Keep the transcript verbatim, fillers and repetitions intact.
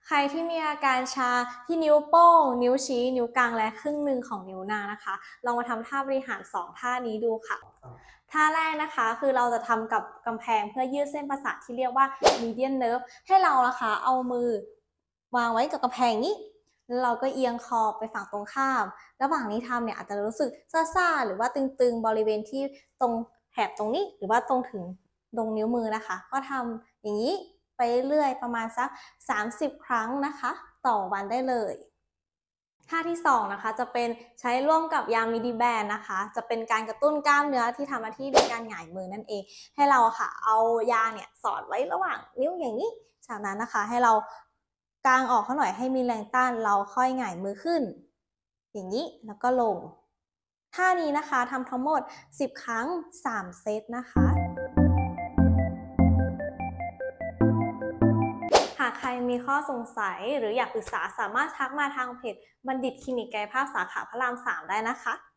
ใครที่มีอาการชาที่นิ้วโป้งนิ้วชี้นิ้วกลางและครึ่งหนึ่งของนิ้วนางนะคะลองมาทำท่าบริหารสองท่านี้ดูค่ะท่าแรกนะคะคือเราจะทำกับกำแพงเพื่อยืดเส้นประสาทที่เรียกว่า median nerve ให้เรานะคะเอามือวางไว้กับกำแพงนี้แล้วเราก็เอียงคอไปฝั่งตรงข้ามระหว่างนี้ทำเนี่ยอาจจะรู้สึกซ่าๆหรือว่าตึงๆบริเวณที่ตรงแถบตรงนี้หรือว่าตรงถึงตรงนิ้วมือนะคะก็ทำอย่างนี้ไปเรื่อยประมาณสักสามสิบครั้งนะคะต่อวันได้เลยท่าที่สองนะคะจะเป็นใช้ร่วมกับยามิดีแบนนะคะจะเป็นการกระตุ้นกล้ามเนื้อที่ทำหน้าที่ในการหงายมือนั่นเองให้เราค่ะเอายาเนี่ยสอดไว้ระหว่างนิ้วอย่างนี้จากนั้นนะคะให้เรากางออกเขาหน่อยให้มีแรงต้านเราค่อยหงายมือขึ้นอย่างนี้แล้วก็ลงท่านี้นะคะทำทั้งหมดสิบครั้งสามเซตนะคะหากใครมีข้อสงสัยหรืออยากปรึกษาสามารถทักมาทางเพจบัณฑิตคลินิกกายภาพสาขาพระรามสามได้นะคะ